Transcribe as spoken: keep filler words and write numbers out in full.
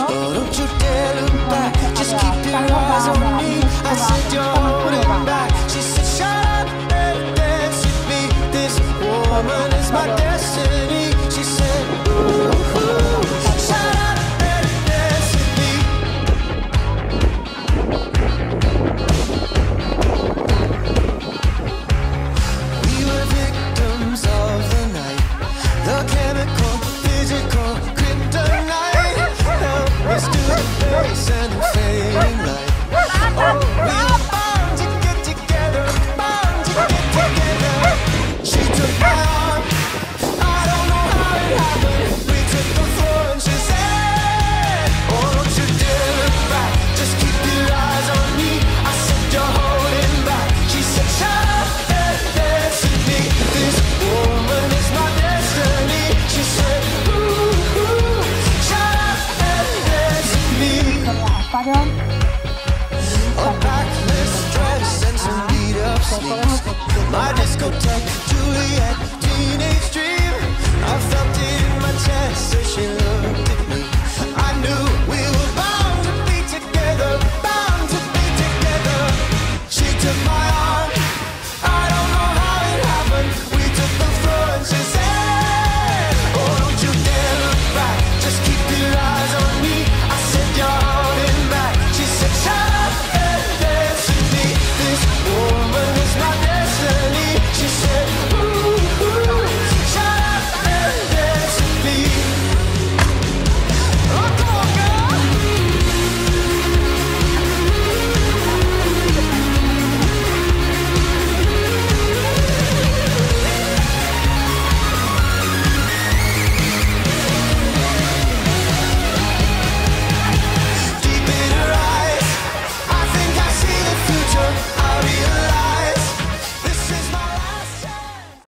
Oh, don't you dare look back, just keep your eyes on me. I said you're holding back. She said shut up and dance with me. This woman is my destiny. She said ooh, ooh, shut up and dance with me. We were victims of the night, the chemical, physical kryptonite. Help us to the face and the fading light. Oh, we were bound to get together, bound to get together. She took my arm, I don't know how it happened. We took the floor and she said, oh, don't you dare look back, just keep your eyes on me. I said you're holding back. She said shut up and dance with me. This woman is my destiny. She said ooh, ooh, shut up and dance with me. 发生。 A backless dress and some beat up sleeves. My discotheque, Juliet, teenage dream.